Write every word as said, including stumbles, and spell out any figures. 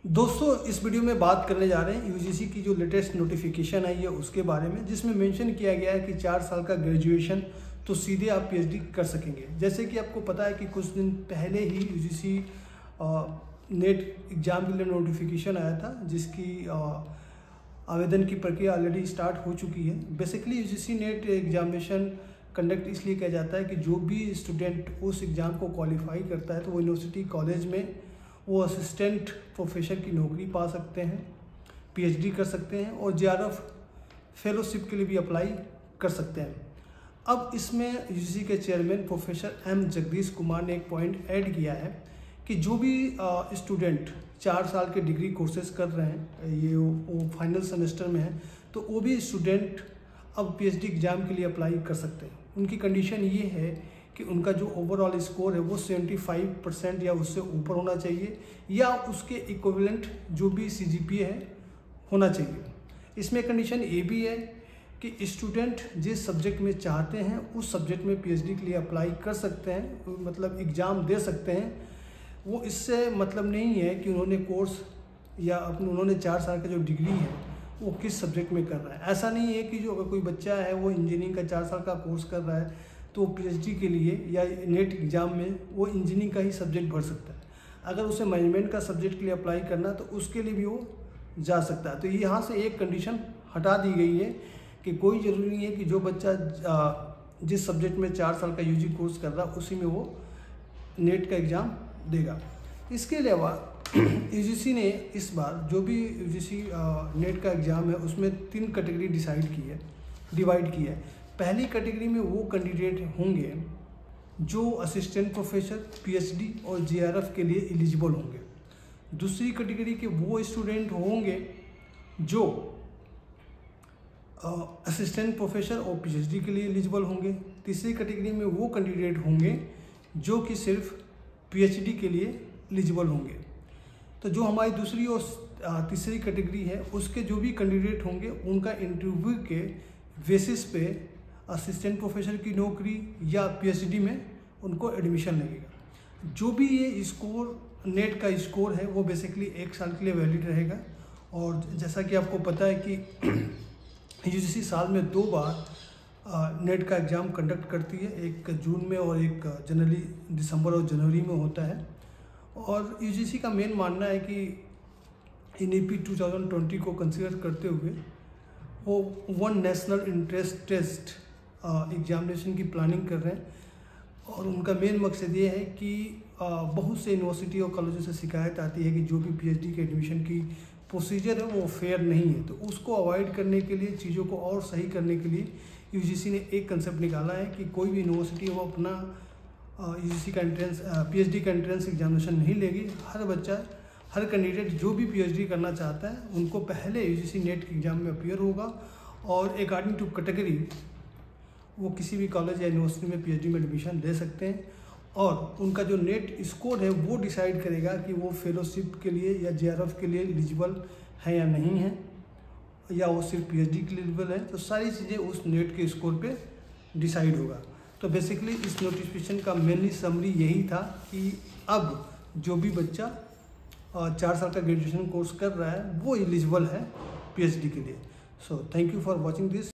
दोस्तों, इस वीडियो में बात करने जा रहे हैं यूजीसी की जो लेटेस्ट नोटिफिकेशन आई है उसके बारे में, जिसमें मेंशन किया गया है कि चार साल का ग्रेजुएशन तो सीधे आप पीएचडी कर सकेंगे। जैसे कि आपको पता है कि कुछ दिन पहले ही यूजीसी नेट एग्ज़ाम के लिए नोटिफिकेशन आया था, जिसकी आ, आवेदन की प्रक्रिया ऑलरेडी स्टार्ट हो चुकी है। Basically UGC NET examination conduct इसलिए किया जाता है कि जो भी स्टूडेंट उस एग्ज़ाम को क्वालिफाई करता है तो वो यूनिवर्सिटी कॉलेज में वो असिस्टेंट प्रोफेसर की नौकरी पा सकते हैं, पीएचडी कर सकते हैं और जेआरएफ फेलोशिप के लिए भी अप्लाई कर सकते हैं। अब इसमें यूजीसी के chairman professor M Jagdish Kumar ने एक पॉइंट ऐड किया है कि जो भी स्टूडेंट चार साल के डिग्री कोर्सेज कर रहे हैं, ये वो, वो फाइनल सेमेस्टर में है, तो वो भी स्टूडेंट अब पीएचडी एग्ज़ाम के लिए अप्लाई कर सकते हैं। उनकी कंडीशन ये है कि उनका जो ओवरऑल स्कोर है वो पचहत्तर परसेंट या उससे ऊपर होना चाहिए, या उसके इक्विवेलेंट जो भी सीजीपीए है होना चाहिए। इसमें कंडीशन ये भी है कि स्टूडेंट जिस सब्जेक्ट में चाहते हैं उस सब्जेक्ट में पीएचडी के लिए अप्लाई कर सकते हैं, मतलब एग्ज़ाम दे सकते हैं। वो इससे मतलब नहीं है कि उन्होंने कोर्स या अपने उन्होंने चार साल का जो डिग्री है वो किस सब्जेक्ट में कर रहा है। ऐसा नहीं है कि जो अगर कोई बच्चा है वो इंजीनियरिंग का चार साल का कोर्स कर रहा है तो पीएचडी के लिए या नेट एग्ज़ाम में वो इंजीनियरिंग का ही सब्जेक्ट भर सकता है। अगर उसे मैनेजमेंट का सब्जेक्ट के लिए अप्लाई करना तो उसके लिए भी वो जा सकता है। तो यहाँ से एक कंडीशन हटा दी गई है कि कोई ज़रूरी नहीं है कि जो बच्चा जिस सब्जेक्ट में चार साल का यूजी कोर्स कर रहा है उसी में वो नेट का एग्ज़ाम देगा। इसके अलावा यूजीसी ने इस बार जो भी यूजीसी नेट का एग्ज़ाम है उसमें तीन कैटेगरी डिसाइड की है डिवाइड की है। पहली कैटेगरी में वो कैंडिडेट होंगे जो असिस्टेंट प्रोफेसर, पीएचडी और जेआरएफ के लिए एलिजिबल होंगे। दूसरी कैटेगरी के वो स्टूडेंट होंगे जो असिस्टेंट प्रोफेसर और पीएचडी के लिए एलिजिबल होंगे। तीसरी कैटेगरी में वो कैंडिडेट होंगे जो कि सिर्फ पीएचडी के लिए एलिजिबल होंगे। तो जो हमारी दूसरी और तीसरी कैटेगरी है उसके जो भी कैंडिडेट होंगे उनका इंटरव्यू के बेसिस पे असिस्टेंट प्रोफेसर की नौकरी या पीएचडी में उनको एडमिशन लगेगा। जो भी ये स्कोर नेट का स्कोर है वो बेसिकली एक साल के लिए वैलिड रहेगा। और जैसा कि आपको पता है कि यूजीसी साल में दो बार नेट का एग्ज़ाम कंडक्ट करती है, एक जून में और एक जनवरी दिसंबर और जनवरी में होता है। और यूजीसी का मेन मानना है कि एनईपी टू थाउजेंड ट्वेंटी को कंसीडर करते हुए वो one national interest test examination की प्लानिंग कर रहे हैं। और उनका मेन मकसद ये है कि बहुत से यूनिवर्सिटी और कॉलेजों से शिकायत आती है कि जो भी पीएचडी के एडमिशन की प्रोसीजर है वो फेयर नहीं है, तो उसको अवॉइड करने के लिए, चीज़ों को और सही करने के लिए यूजीसी ने एक कंसेप्ट निकाला है कि कोई भी यूनिवर्सिटी वो अपना यूजीसी का एंट्रेंस पीएचडी का एंट्रेंस एग्जामिनेशन नहीं लेगी। हर बच्चा, हर कैंडिडेट जो भी पीएचडी करना चाहता है उनको पहले यूजीसी नेट के एग्ज़ाम में अपीयर होगा और अकॉर्डिंग टू कैटेगरी वो किसी भी कॉलेज या यूनिवर्सिटी में पीएचडी में एडमिशन ले सकते हैं। और उनका जो नेट स्कोर है वो डिसाइड करेगा कि वो फेलोशिप के लिए या जेआरएफ के लिए एलिजिबल है या नहीं है, या वो सिर्फ पीएचडी के लिए एलिजिबल है। तो सारी चीज़ें उस नेट के स्कोर पे डिसाइड होगा। तो बेसिकली इस नोटिफिकेशन का मेनली समरी यही था कि अब जो भी बच्चा चार साल का ग्रेजुएशन कोर्स कर रहा है वो एलिजिबल है पीएचडी के लिए। So thank you for watching this.